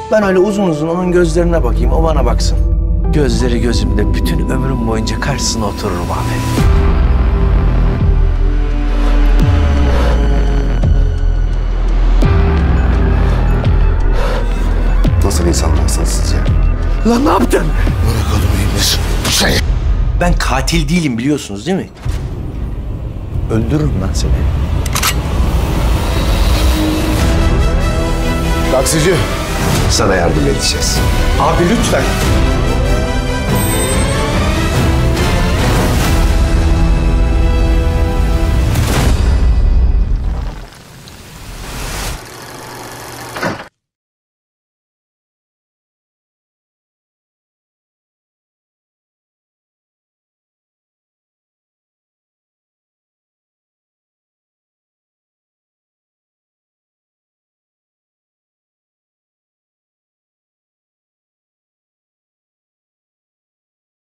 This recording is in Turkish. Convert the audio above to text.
Ben öyle uzun uzun onun gözlerine bakayım, o bana baksın. Gözleri gözümde, bütün ömrüm boyunca karşısına otururum abi. Nasıl insanlarsınız sizce? Lan ne yaptın? Bırak oğlum, iyi misin? Ben katil değilim, biliyorsunuz değil mi? Öldürürüm lan seni. Taksici, sana yardım edeceğiz. Abi lütfen.